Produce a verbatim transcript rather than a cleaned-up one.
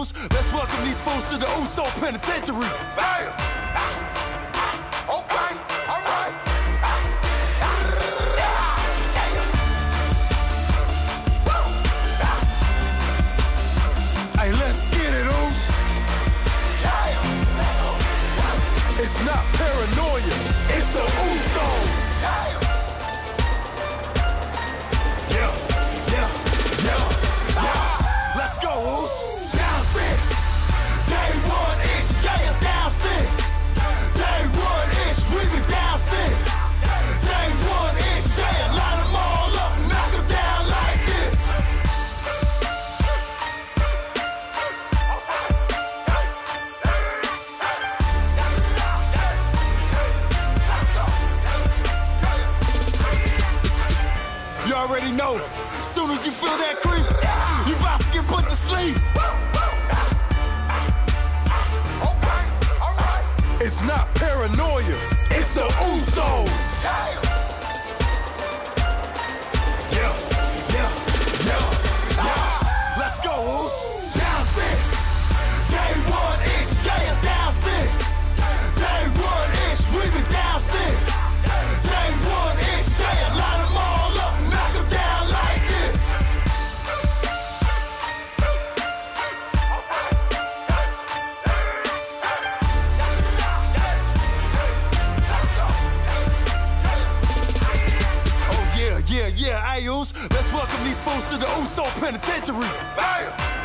Ayos, let's welcome these fools to the U S O Penitentiary. Bam! Okay, all right. Hey, let's get it, Oos. It's not paranoia, it's the U S Os. Yeah, yeah, yeah, yeah. Let's go, Oos. Down six. Day one ish, yeah, down six. Day one ish, we be down six. Day one ish, yeah, line them all up, knock them down like this. You already know, soon as you feel that creep, you about to get put to sleep. Okay, all right. It's not paranoia, it's the U S Os. Yeah, yeah, yeah, yeah. Let's go, Oos. Down six. Day one ish, yeah, down six. Day one ish, we be down six. Day one ish, yeah, line them all up, knock them down like this. Oh yeah, yeah, yeah, Ayos, let's welcome these fools to the U S O Penitentiary. Bam!